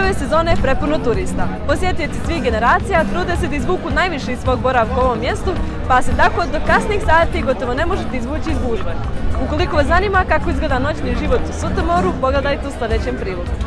ove sezone je prepuno turista. Posjetioci svih generacija trude se da izvuku najviše iz svog boravka u ovom mjestu, pa se tako do kasnih sati gotovo ne možete izvući iz gužve. Ukoliko vas zanima kako izgleda noćni život u Sutomoru, pogledajte u sljedećem prilogu.